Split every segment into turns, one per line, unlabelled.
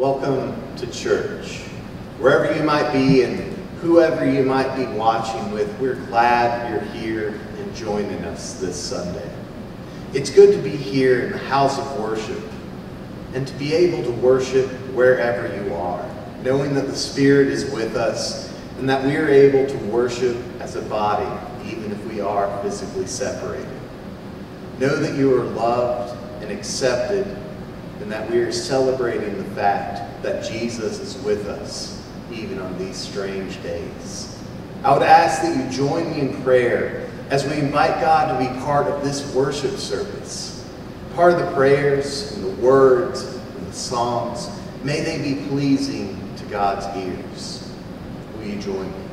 Welcome to church. Wherever you might be and whoever you might be watching with, we're glad you're here and joining us this Sunday. It's good to be here in the house of worship and to be able to worship wherever you are, knowing that the Spirit is with us and that we are able to worship as a body, even if we are physically separated. Know that you are loved and accepted, and that we are celebrating the fact that Jesus is with us, even on these strange days. I would ask that you join me in prayer as we invite God to be part of this worship service. Part of the prayers and the words and the songs, may they be pleasing to God's ears. Will you join me?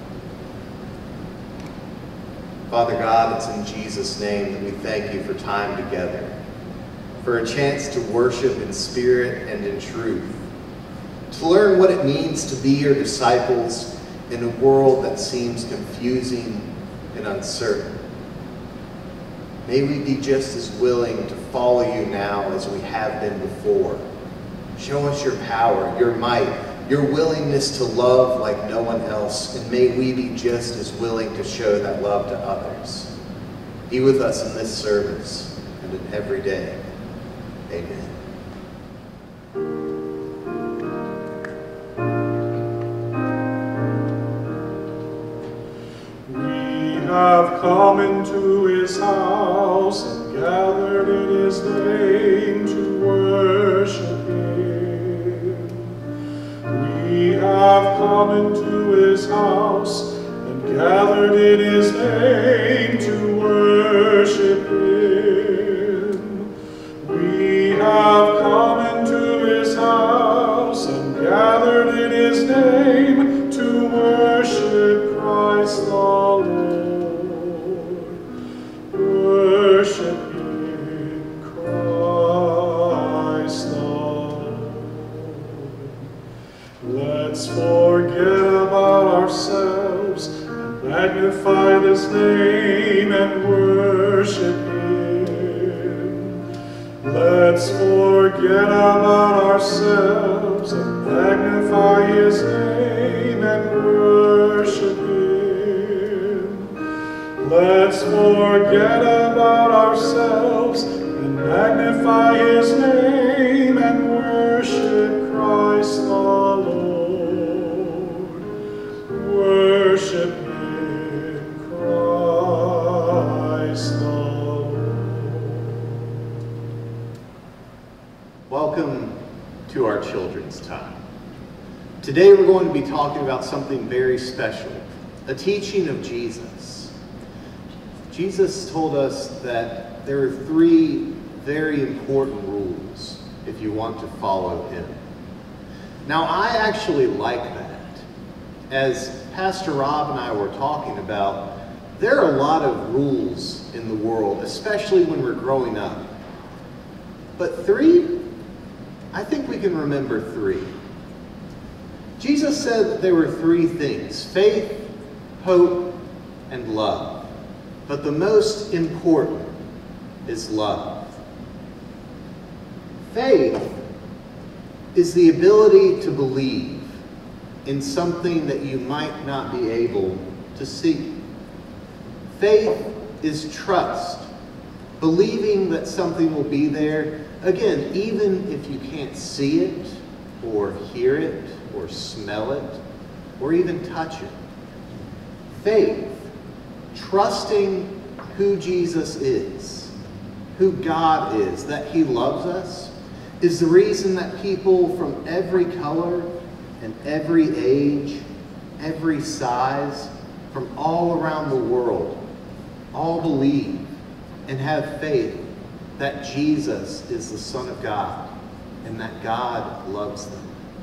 Father God, it's in Jesus' name that we thank you for time together, for a chance to worship in spirit and in truth, to learn what it means to be your disciples in a world that seems confusing and uncertain. May we be just as willing to follow you now as we have been before. Show us your power, your might, your willingness to love like no one else, and may we be just as willing to show that love to others. Be with us in this service and in every day. Amen.
We have come into his house and gathered in his name to worship him. We have come into his house and gathered in his name to worship him. We have come into his house and gathered in his name to worship Christ the Lord. Worship him, Christ the Lord. Let's forget about ourselves and magnify this name and worship him. Let's forget about ourselves and magnify his name and worship him. Let's forget about ourselves and magnify his name and worship Christ the Lord. Worship him, Christ the Lord.
Welcome to our children's time. Today we're going to be talking about something very special, a teaching of Jesus. Jesus told us that there are three very important rules if you want to follow him. Now, I actually like that. As Pastor Rob and I were talking about, there are a lot of rules in the world, especially when we're growing up. But three? I think we can remember three. Jesus said that there were three things: faith, hope, and love. But the most important is love. Faith is the ability to believe in something that you might not be able to see. Faith is trust, believing that something will be there, again, even if you can't see it, or hear it, or smell it, or even touch it. Faith, trusting who Jesus is, who God is, that he loves us, is the reason that people from every color and every age, every size, from all around the world, all believe and have faith that Jesus is the Son of God and that God loves them.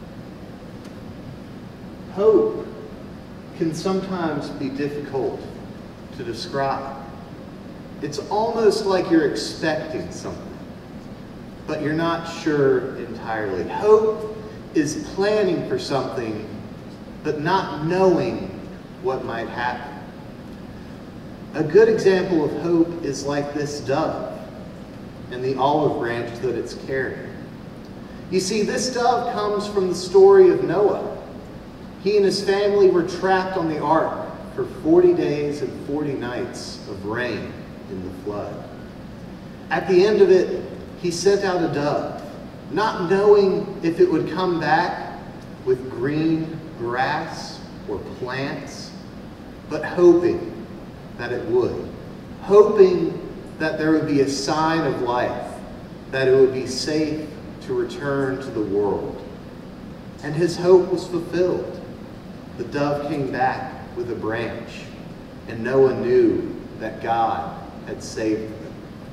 Hope can sometimes be difficult to describe. It's almost like you're expecting something, but you're not sure entirely. Hope is planning for something, but not knowing what might happen. A good example of hope is like this dove and the olive branch that it's carrying. You see, this dove comes from the story of Noah. He and his family were trapped on the ark for 40 days and 40 nights of rain in the flood. At the end of it, he sent out a dove, not knowing if it would come back with green grass or plants, but hoping that it would. Hoping that there would be a sign of life, that it would be safe to return to the world. And his hope was fulfilled. The dove came back with a branch, and Noah knew that God had saved them.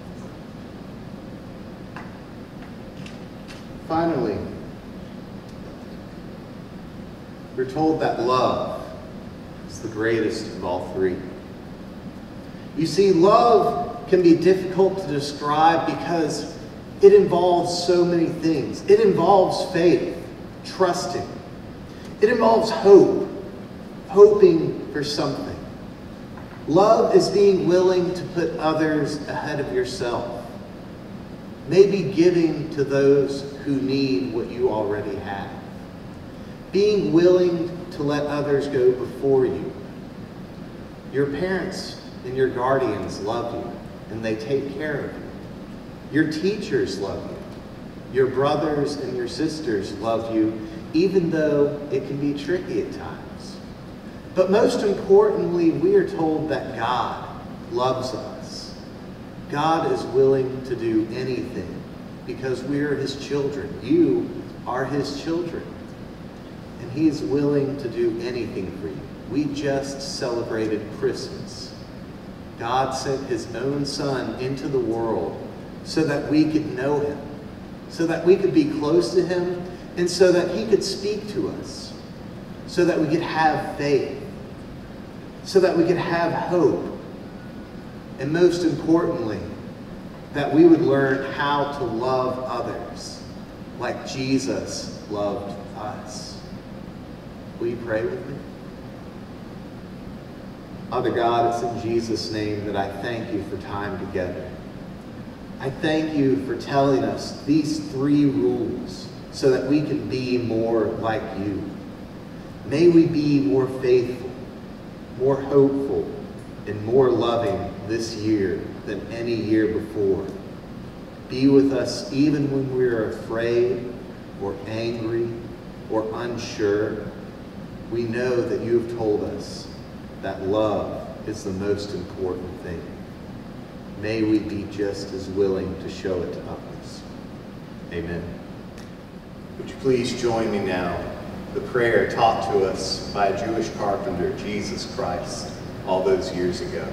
Finally, we're told that love is the greatest of all three. You see, love can be difficult to describe because it involves so many things. It involves faith, trusting. It involves hope, hoping for something. Love is being willing to put others ahead of yourself. Maybe giving to those who need what you already have. Being willing to let others go before you. Your parents and your guardians love you, and they take care of you. Your teachers love you. Your brothers and your sisters love you, even though it can be tricky at times. But most importantly, we are told that God loves us. God is willing to do anything because we are his children. You are his children. And he is willing to do anything for you. We just celebrated Christmas. God sent his own Son into the world so that we could know him, so that we could be close to him, and so that he could speak to us, so that we could have faith, so that we could have hope, and most importantly, that we would learn how to love others like Jesus loved us. Will you pray with me? Father God, it's in Jesus' name that I thank you for time together. I thank you for telling us these 3 rules so that we can be more like you. May we be more faithful, more hopeful, and more loving this year than any year before. Be with us even when we're afraid or angry or unsure. We know that you have told us that love is the most important thing. May we be just as willing to show it to others. Amen. Would you please join me now? The prayer taught to us by a Jewish carpenter, Jesus Christ, all those years ago.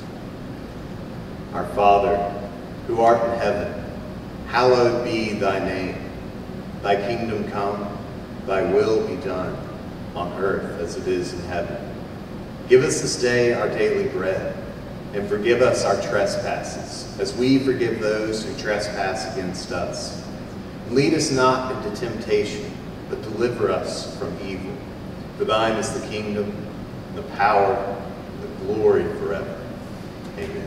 Our Father, who art in heaven, hallowed be thy name. Thy kingdom come, thy will be done, on earth as it is in heaven. Give us this day our daily bread, and forgive us our trespasses, as we forgive those who trespass against us. And lead us not into temptation, but deliver us from evil. For thine is the kingdom, the power, and the glory forever. Amen.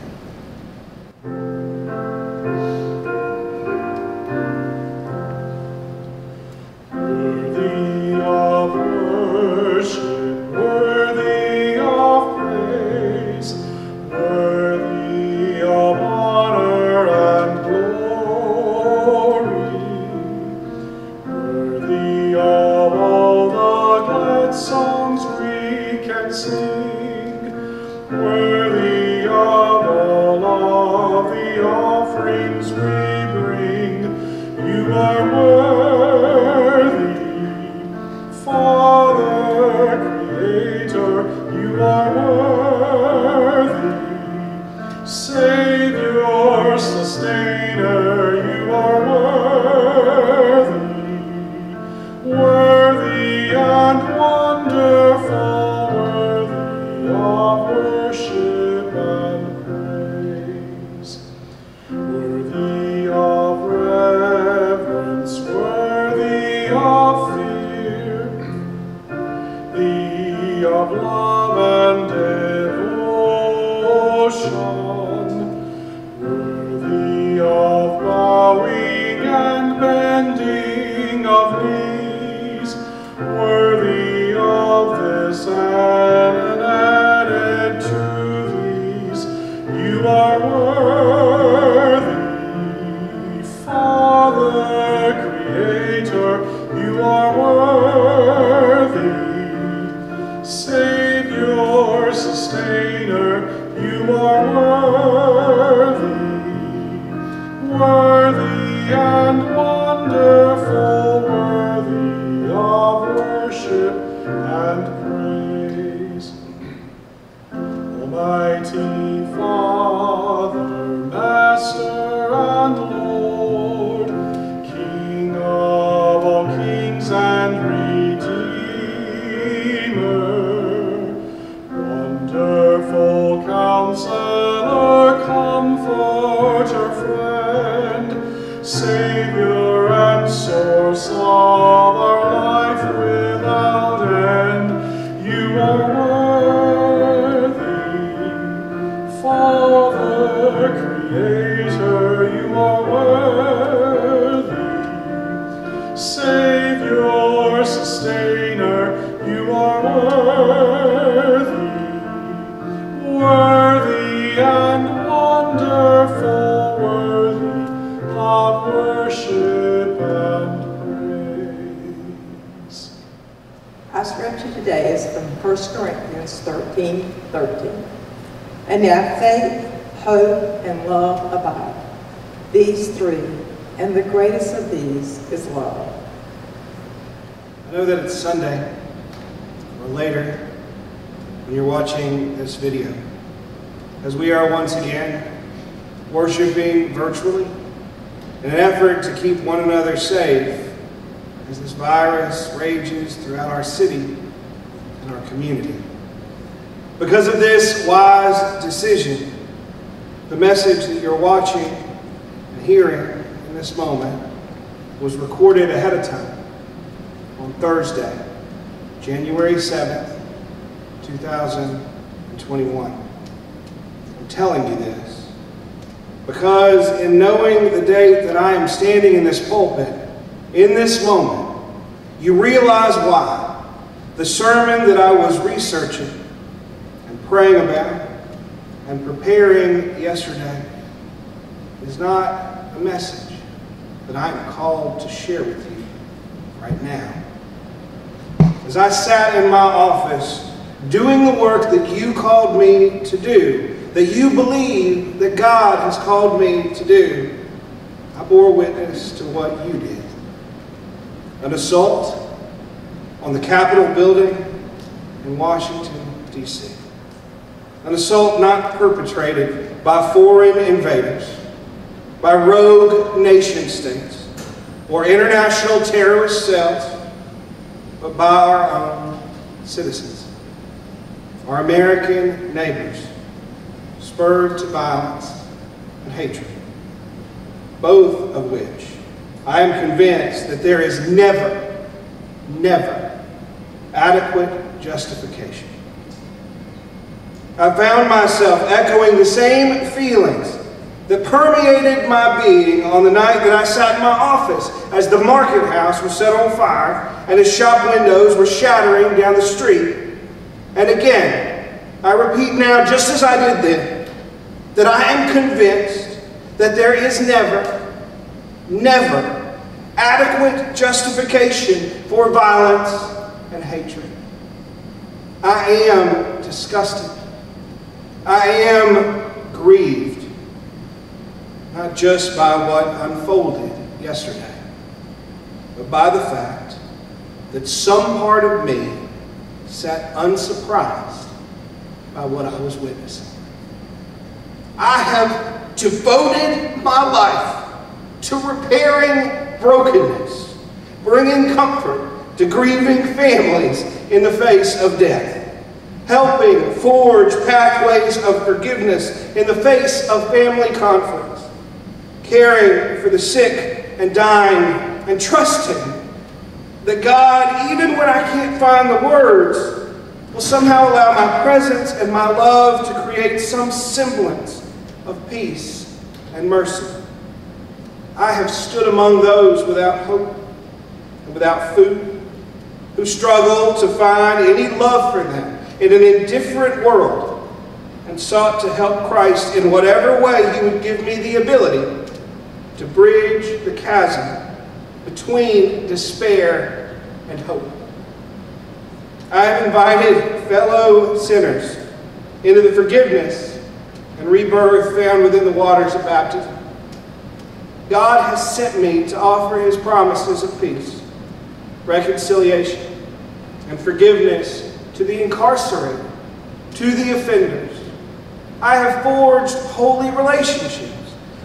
Worthy of worship, worthy of praise, worthy of honor and glory, worthy of all the glad songs we can sing, worthy of all of the offerings we bring. You are worthy, Father, Creator, you are worthy, Savior, Sustainer, you are worthy, worthy and wonderful, worthy of worship and praise, worthy of reverence, worthy and Lord, King of all kings and Redeemer, wonderful Counselor, Comforter, Friend, Savior and source of our life without end, you are worthy. Father, Creator, you are worthy. Savior, Sustainer, you are worthy. Worthy and wonderful, worthy of worship and praise.
Our scripture today is from 1 Corinthians 13:13. And now faith, hope, and love abide. These three, and the greatest of these is love.
I know that it's Sunday, or later, when you're watching this video, as we are once again worshiping virtually in an effort to keep one another safe as this virus rages throughout our city and our community. Because of this wise decision, the message that you're watching and hearing in this moment was recorded ahead of time on Thursday, January 7th, 2021. I'm telling you this because in knowing the date that I am standing in this pulpit, in this moment, you realize why the sermon that I was researching and praying about and preparing yesterday is not a message that I am called to share with you right now. As I sat in my office doing the work that you called me to do, that you believe that God has called me to do, I bore witness to what you did. An assault on the Capitol building in Washington, D.C. An assault not perpetrated by foreign invaders, by rogue nation states, or international terrorist cells, but by our own citizens, our American neighbors, spurred to violence and hatred, both of which I am convinced that there is never adequate justification. I found myself echoing the same feelings that permeated my being on the night that I sat in my office as the market house was set on fire and as shop windows were shattering down the street. And again, I repeat now, just as I did then, that I am convinced that there is never adequate justification for violence and hatred. I am disgusted. I am grieved, not just by what unfolded yesterday, but by the fact that some part of me sat unsurprised by what I was witnessing. I have devoted my life to repairing brokenness, bringing comfort to grieving families in the face of death, helping forge pathways of forgiveness in the face of family conflicts, caring for the sick and dying, and trusting that God, even when I can't find the words, will somehow allow my presence and my love to create some semblance of peace and mercy. I have stood among those without hope and without food, who struggle to find any love for them in an indifferent world, and sought to help Christ in whatever way He would give me the ability to bridge the chasm between despair and hope. I have invited fellow sinners into the forgiveness and rebirth found within the waters of baptism. God has sent me to offer His promises of peace, reconciliation, and forgiveness to the incarcerated, to the offenders. I have forged holy relationships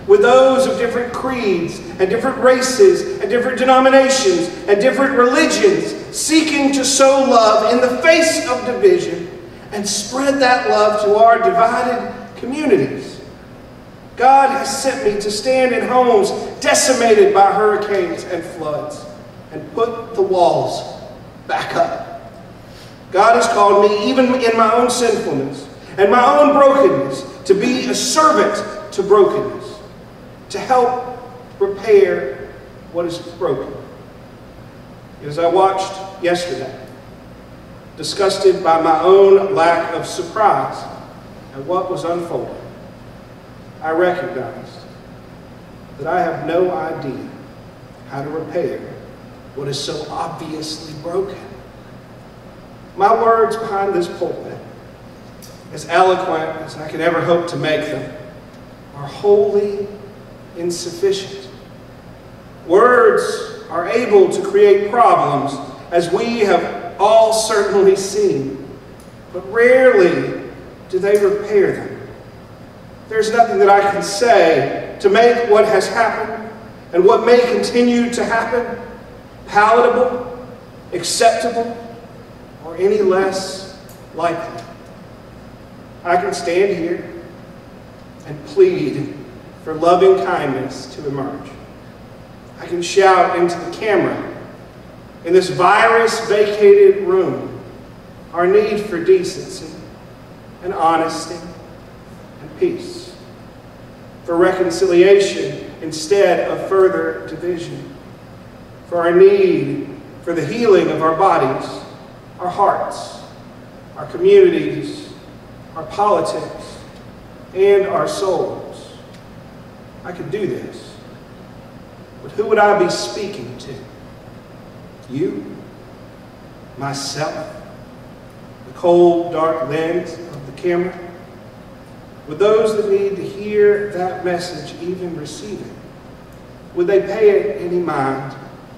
with those of different creeds and different races and different denominations and different religions, seeking to sow love in the face of division and spread that love to our divided communities. God has sent me to stand in homes decimated by hurricanes and floods and put the walls back up. God has called me, even in my own sinfulness and my own brokenness, to be a servant to brokenness, to help repair what is broken. As I watched yesterday, disgusted by my own lack of surprise at what was unfolding, I recognized that I have no idea how to repair what is so obviously broken. My words behind this pulpit, as eloquent as I could ever hope to make them, are wholly insufficient. Words are able to create problems, as we have all certainly seen, but rarely do they repair them. There's nothing that I can say to make what has happened and what may continue to happen palatable, acceptable, or any less likely. I can stand here and plead for loving kindness to emerge. I can shout into the camera in this virus-vacated room our need for decency and honesty and peace, for reconciliation instead of further division, for our need for the healing of our bodies, our hearts, our communities, our politics, and our souls. I could do this, but who would I be speaking to? You? Myself? The cold, dark lens of the camera? Would those that need to hear that message even receive it? Would they pay it any mind?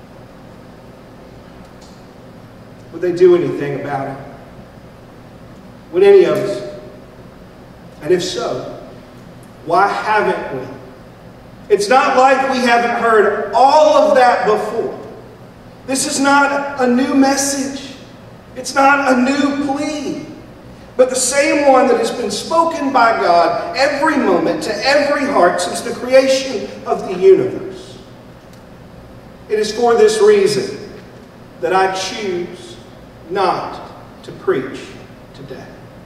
Would they do anything about it? Would any of us? And if so, why haven't we? It's not like we haven't heard all of that before. This is not a new message. It's not a new plea, but the same one that has been spoken by God every moment to every heart since the creation of the universe. It is for this reason that I choose not to preach today,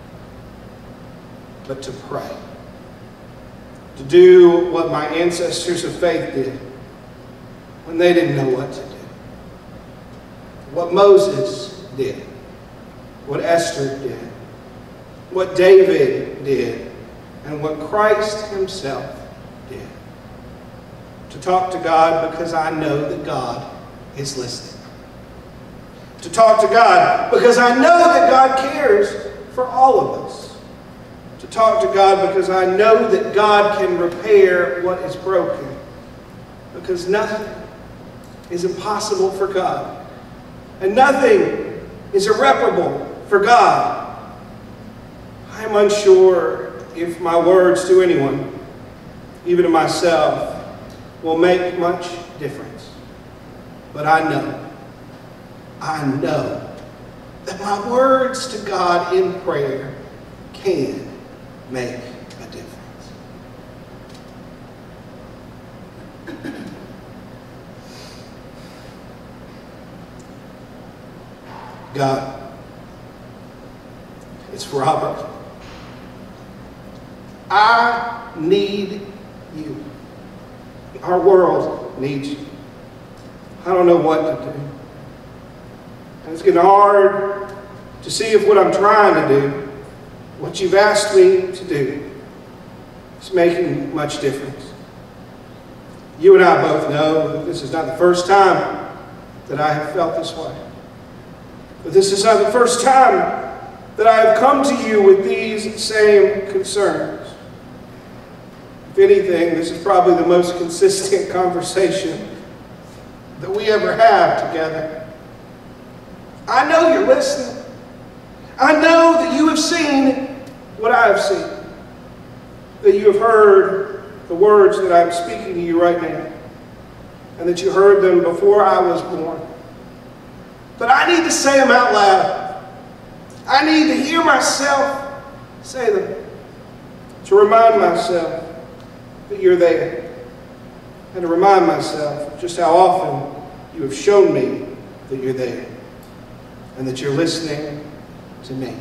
but to pray. To do what my ancestors of faith did when they didn't know what to do. What Moses did. What Esther did. What David did. And what Christ himself did. To talk to God because I know that God is listening. To talk to God because I know that God cares for all of us. To talk to God because I know that God can repair what is broken. Because nothing is impossible for God. And nothing is irreparable for God. I am unsure if my words to anyone, even to myself, will make much difference. But I know that my words to God in prayer can make a difference. God, it's Robert. I need you. Our world needs you. I don't know what to do. And it's getting hard to see if what I'm trying to do, what you've asked me to do, is making much difference. You and I both know that this is not the first time that I have felt this way. But this is not the first time that I have come to you with these same concerns. If anything, this is probably the most consistent conversation that we ever have together. I know you're listening. I know that you have seen what I have seen. That you have heard the words that I'm speaking to you right now, and that you heard them before I was born. But I need to say them out loud. I need to hear myself say them, to remind myself that you're there, and to remind myself just how often you have shown me that you're there, and that you're listening to me.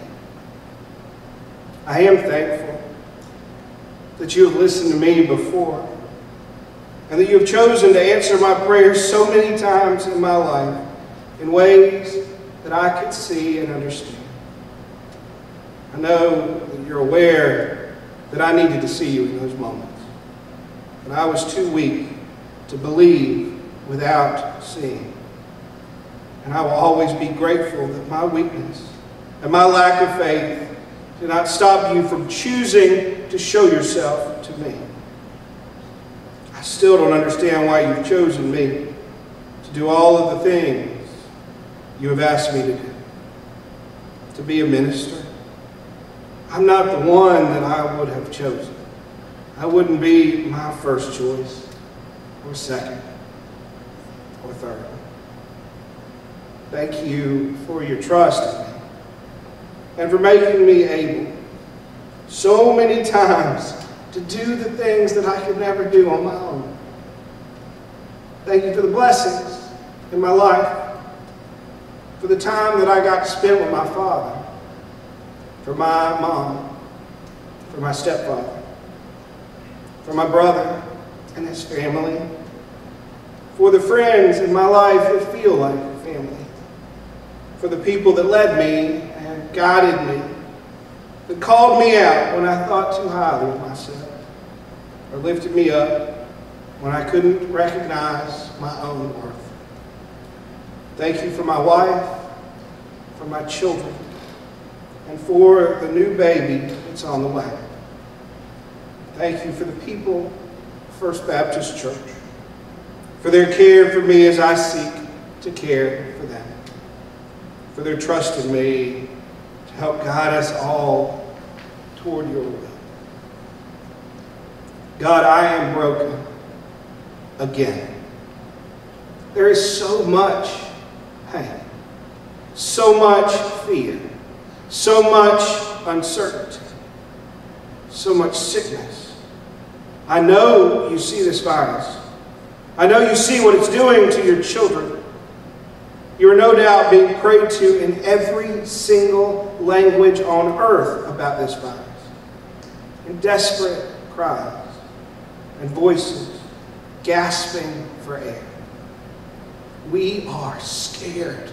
I am thankful that you have listened to me before, and that you have chosen to answer my prayers so many times in my life in ways that I could see and understand. I know that you're aware that I needed to see you in those moments, and I was too weak to believe without seeing. And I will always be grateful that my weakness and my lack of faith did not stop you from choosing to show yourself to me. I still don't understand why you've chosen me to do all of the things you have asked me to do. To be a minister. I'm not the one that I would have chosen. I wouldn't be my first choice, or second, or third. Thank you for your trust in me, and for making me able so many times to do the things that I could never do on my own. Thank you for the blessings in my life, for the time that I got to spend with my father, for my mom, for my stepfather, for my brother and his family, for the friends in my life that feel like family, for the people that led me and guided me, that called me out when I thought too highly of myself, or lifted me up when I couldn't recognize my own worth. Thank you for my wife, for my children, and for the new baby that's on the way. Thank you for the people of First Baptist Church, for their care for me as I seek to care for them, for their trust in me to help guide us all toward your will. God, I am broken again. There is so much pain, so much fear, so much uncertainty, so much sickness. I know you see this virus. I know you see what it's doing to your children. You are no doubt being prayed to in every single language on earth about this virus, in desperate cries and voices gasping for air. We are scared.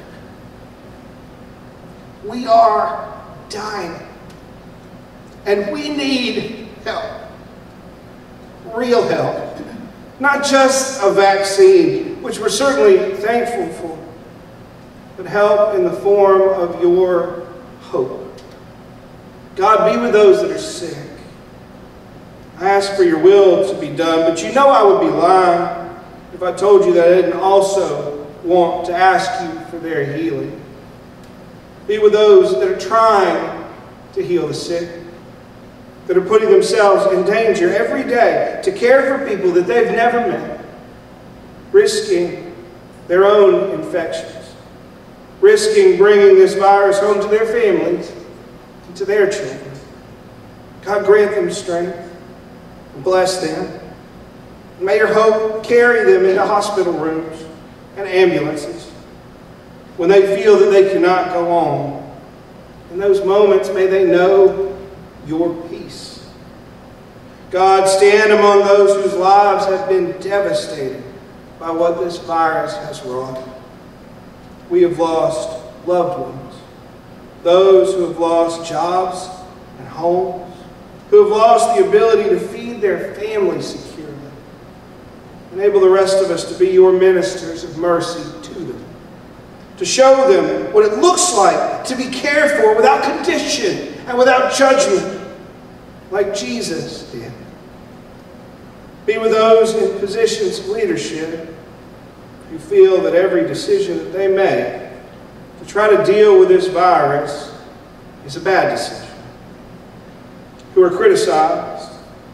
We are dying. And we need help. Real help. Not just a vaccine, which we're certainly thankful for, but help in the form of your hope. God, be with those that are sick. I ask for your will to be done, but you know I would be lying if I told you that I didn't also want to ask you for their healing. Be with those that are trying to heal the sick, that are putting themselves in danger every day to care for people that they've never met, risking their own infections, risking bringing this virus home to their families and to their children. God, grant them strength and bless them. May your hope carry them into hospital rooms and ambulances when they feel that they cannot go on. In those moments, may they know your peace. God, stand among those whose lives have been devastated by what this virus has wrought. We have lost loved ones, those who have lost jobs and homes, who have lost the ability to feed their families securely. Enable the rest of us to be your ministers of mercy to them, to show them what it looks like to be cared for without condition and without judgment, like Jesus did. Be with those in positions of leadership who feel that every decision that they make to try to deal with this virus is a bad decision, who are criticized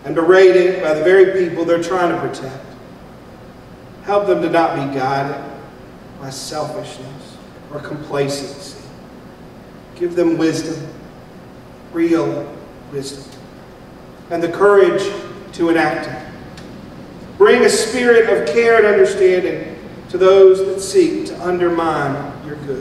and berated by the very people they're trying to protect. Help them to not be guided by selfishness or complacency. Give them wisdom, real wisdom, and the courage to enact it. Bring a spirit of care and understanding to those that seek to undermine your good.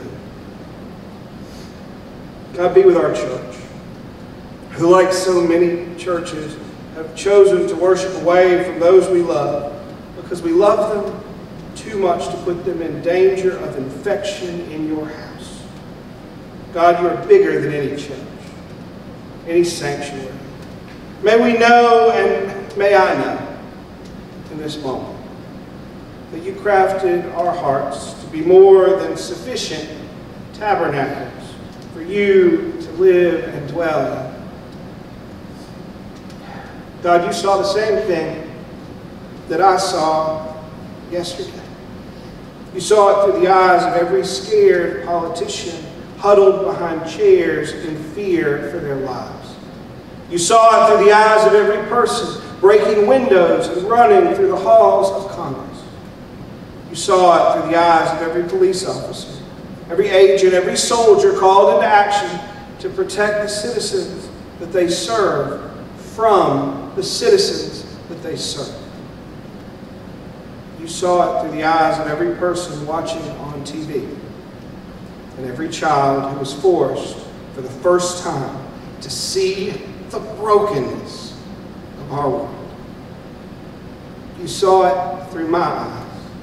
God, be with our church, who, like so many churches, have chosen to worship away from those we love because we love them too much to put them in danger of infection in your house. God, you are bigger than any church, any sanctuary. May we know, and may I know in this moment, that you crafted our hearts to be more than sufficient tabernacles for you to live and dwell in. God, you saw the same thing that I saw yesterday. You saw it through the eyes of every scared politician huddled behind chairs in fear for their lives. You saw it through the eyes of every person breaking windows and running through the halls of Congress. You saw it through the eyes of every police officer, every agent, every soldier called into action to protect the citizens that they serve from the citizens that they serve. You saw it through the eyes of every person watching on TV and every child who was forced for the first time to see the brokenness of our world. You saw it through my eyes.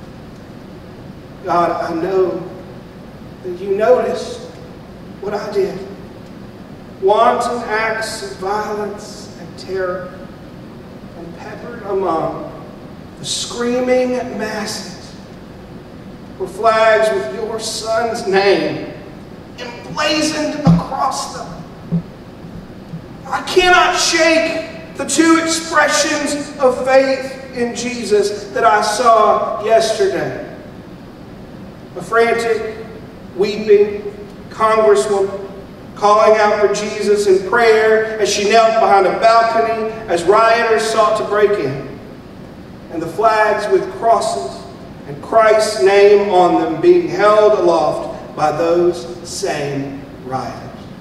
God, I know that you noticed what I did. Wanton acts of violence and terror, and peppered among the screaming masses were flags with your son's name emblazoned across them. I cannot shake the two expressions of faith in Jesus that I saw yesterday. A frantic, weeping congresswoman calling out for Jesus in prayer as she knelt behind a balcony as rioters sought to break in, and the flags with crosses and Christ's name on them being held aloft by those same rioters.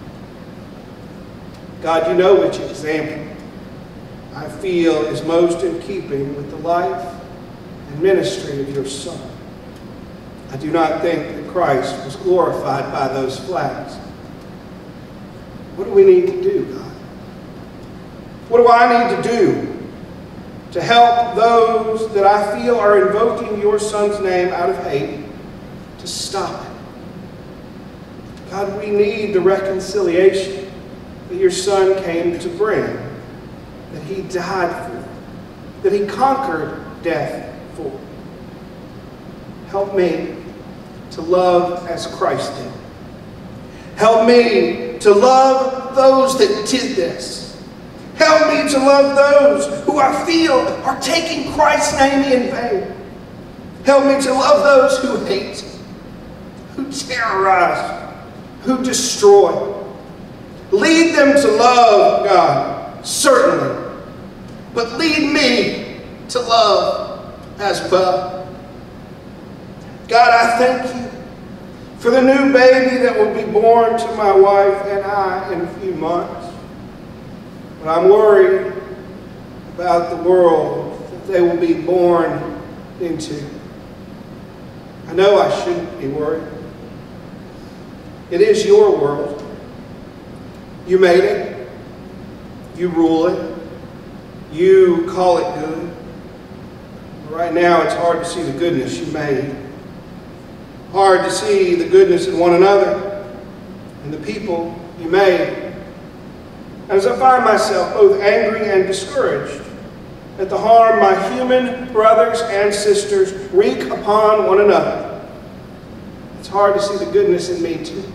God, you know which example I feel is most in keeping with the life and ministry of your Son. I do not think that Christ was glorified by those flags. What do we need to do, God? What do I need to do to help those that I feel are invoking your Son's name out of hate to stop it? God, we need the reconciliation that your Son came to bring, that he died for, that he conquered death for. Help me to love as Christ did. Help me to love those that did this. Help me to love those who I feel are taking Christ's name in vain. Help me to love those who hate, who terrorize, who destroy. Lead them to love, God, certainly. But lead me to love as well. God, I thank you for the new baby that will be born to my wife and I in a few months. But I'm worried about the world that they will be born into. I know I shouldn't be worried. It is your world. You made it. You rule it. You call it good. But right now it's hard to see the goodness you made. Hard to see the goodness in one another and the people you made. As I find myself both angry and discouraged at the harm my human brothers and sisters wreak upon one another, it's hard to see the goodness in me too.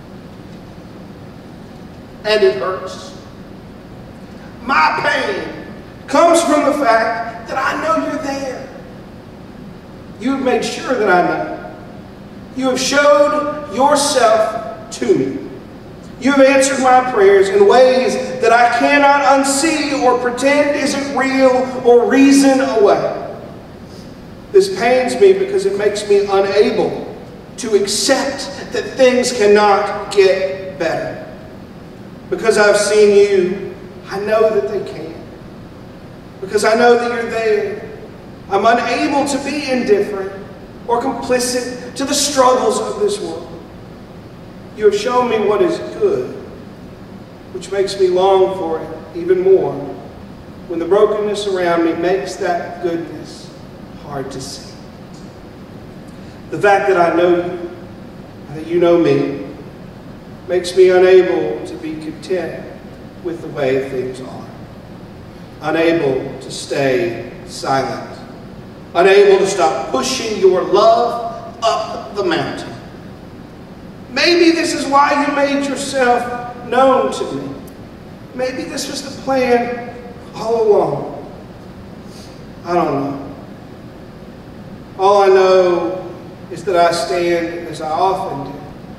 And it hurts. My pain comes from the fact that I know you're there. You have made sure that I know. You have showed yourself to me. You have answered my prayers in ways that I cannot unsee or pretend isn't real or reason away. This pains me because it makes me unable to accept that things cannot get better. Because I've seen you, I know that they can. Because I know that you're there. I'm unable to be indifferent or complicit to the struggles of this world. You have shown me what is good, which makes me long for it even more when the brokenness around me makes that goodness hard to see. The fact that I know you and that you know me makes me unable to be content with the way things are. Unable to stay silent. Unable to stop pushing your love up the mountain. Maybe this is why you made yourself known to me. Maybe this was the plan all along. I don't know. All I know is that I stand, as I often do,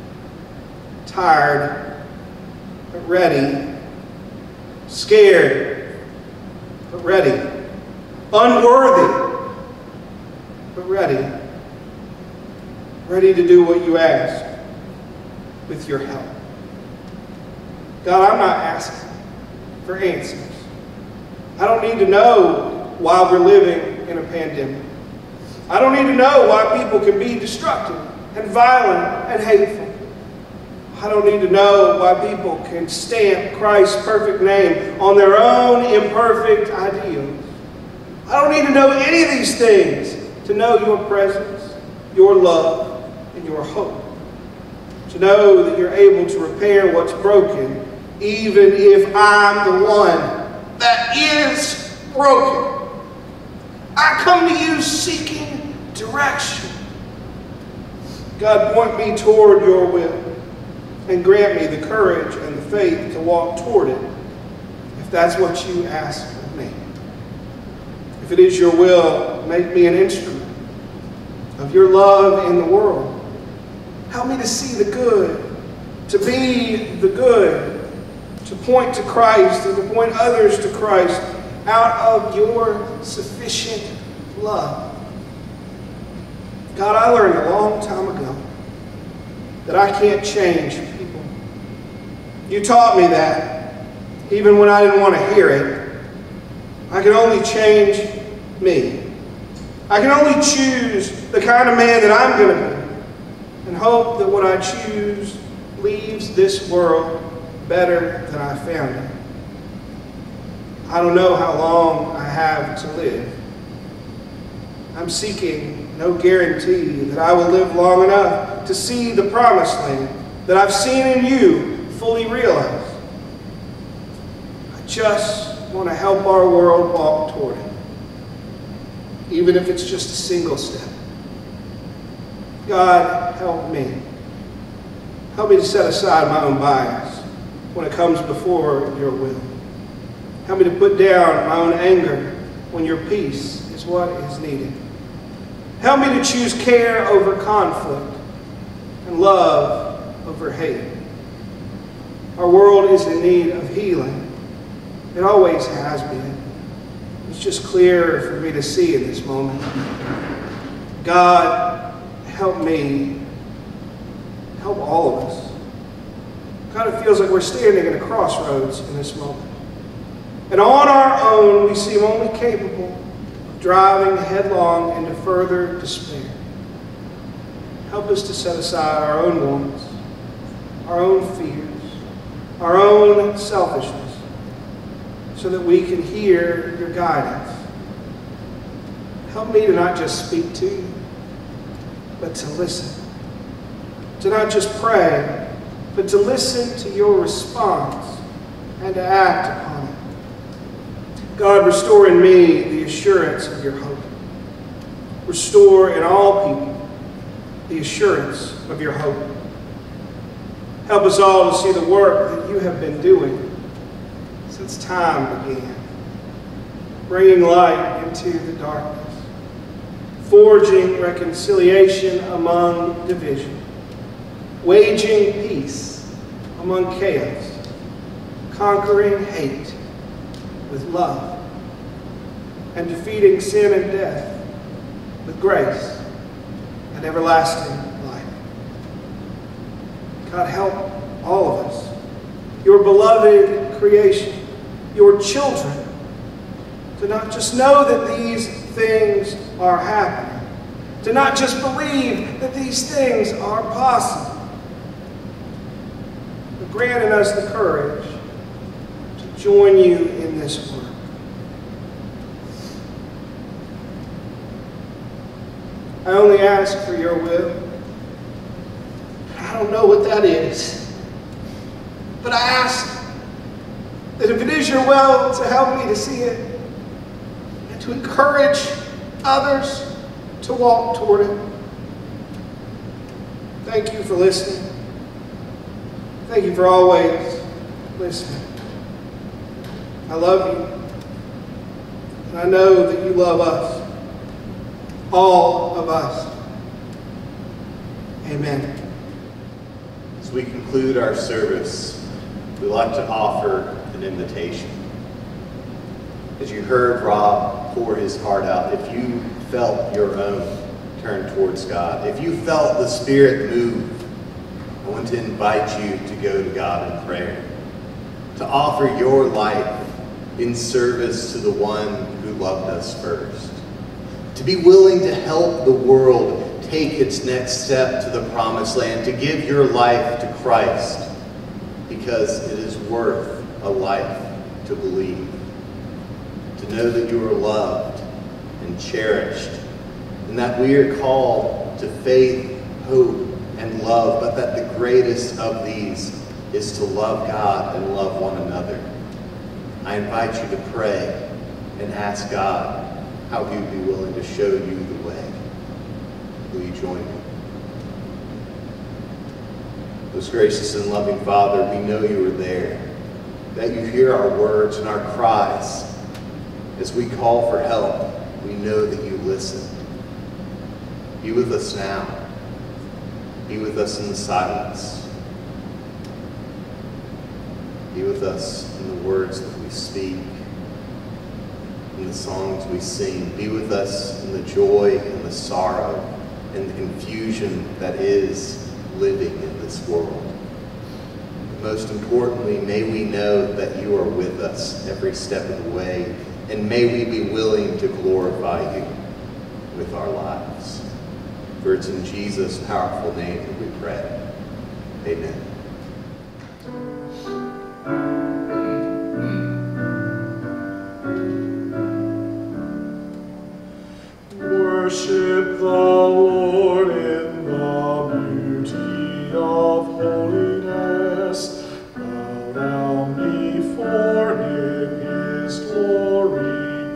tired, but ready, scared, but ready, unworthy, but ready, ready to do what you ask with your help. God, I'm not asking for answers. I don't need to know why we're living in a pandemic. I don't need to know why people can be destructive and violent and hateful. I don't need to know why people can stamp Christ's perfect name on their own imperfect ideals. I don't need to know any of these things to know your presence, your love, and your hope. To know that you're able to repair what's broken, even if I'm the one that is broken. I come to you seeking direction. God, point me toward your will and grant me the courage and the faith to walk toward it, if that's what you ask of me. If it is your will, make me an instrument of your love in the world. Help me to see the good, to be the good, to point to Christ and to point others to Christ out of your sufficient love. God, I learned a long time ago that I can't change people. You taught me that, even when I didn't want to hear it. I can only change me. I can only choose the kind of man that I'm going to be and hope that what I choose leaves this world better than I found it. I don't know how long I have to live. I'm seeking no guarantee that I will live long enough to see the promised land that I've seen in you fully realized. I just want to help our world walk toward it, even if it's just a single step. God, help me. Help me to set aside my own bias when it comes before your will. Help me to put down my own anger when your peace is what is needed. Help me to choose care over conflict and love over hate. Our world is in need of healing. It always has been. It's just clearer for me to see in this moment. God, help me. Help all of us. God, it feels like we're standing at a crossroads in this moment. And on our own, we seem only capable of driving headlong into further despair. Help us to set aside our own wants, our own fears, our own selfishness, so that we can hear your guidance. Help me to not just speak to you, but to listen. To not just pray, but to listen to your response and to act upon it. God, restore in me the assurance of your hope. Restore in all people the assurance of your hope. Help us all to see the work that you have been doing since time began, bringing light into the darkness, forging reconciliation among division, waging peace among chaos, conquering hate with love, and defeating sin and death with grace and everlasting life. God, help all of us, your beloved creation, your children, to not just know that these things are happening, to not just believe that these things are possible, but grant in us the courage to join you in this work. I only ask for your will. I don't know what that is, but I ask that if it is your will, to help me to see it and to encourage others to walk toward it. Thank you for listening. Thank you for always listening. I love you, and I know that you love us, all of us. Amen.
As we conclude our service, we'd like to offer an invitation. As you heard Rob pour his heart out, if you felt your own turn towards God, if you felt the Spirit move, I want to invite you to go to God in prayer, to offer your life in service to the one who loved us first, to be willing to help the world take its next step to the promised land, to give your life to Christ, because it is worth a life to believe, to know that you are loved and cherished, and that we are called to faith, hope, and love, but that the greatest of these is to love God and love one another. I invite you to pray and ask God how he would be willing to show you the way. Will you join me? Most gracious and loving Father, we know you are there, that you hear our words and our cries. As we call for help, we know that you listen. Be with us now. Be with us in the silence. Be with us in the words that we speak, in the songs we sing. Be with us in the joy and the sorrow and the confusion that is living in this world. But most importantly, may we know that you are with us every step of the way, and may we be willing to glorify you with our lives. For it's in Jesus' powerful name that we pray. Amen.
Worship the Lord in the beauty of holiness. Bow down before him, his glory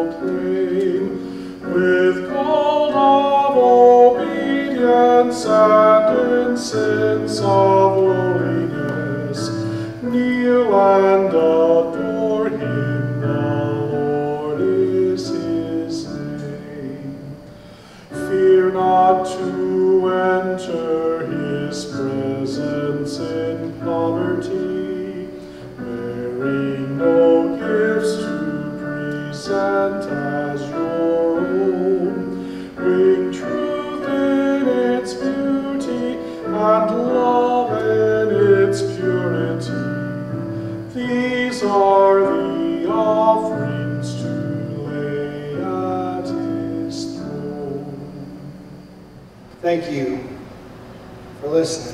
proclaim. With gold of obedience and incense of lowliness, kneel and adore him. The Lord is his name. Fear not to enter his presence in poverty, bearing no gifts to present as your own. Bring truth in its beauty and love in its purity. These are the offerings to lay at his throne.
Thank you for listening.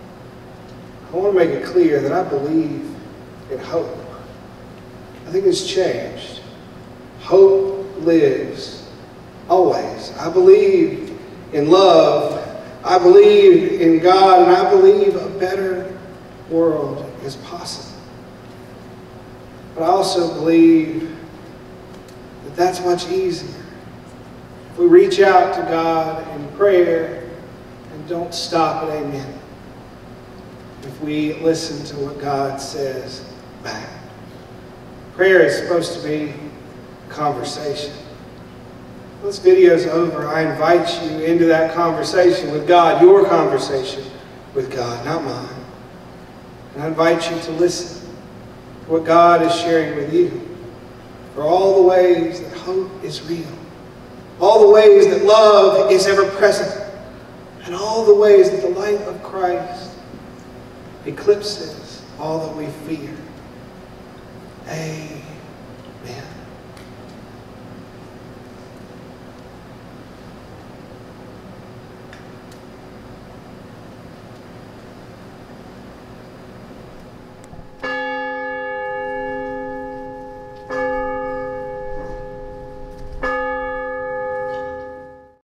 I want to make it clear that I believe in hope. I think it's changed. Hope lives always. I believe in love. I believe in God, and I believe a better world is possible. But I also believe that that's much easier if we reach out to God in prayer and don't stop at amen. If we listen to what God says back. Prayer is supposed to be a conversation. When this video is over, I invite you into that conversation with God, your conversation with God, not mine. And I invite you to listen. what God is sharing with you, for all the ways that hope is real, all the ways that love is ever present, and all the ways that the light of Christ eclipses all that we fear. Amen.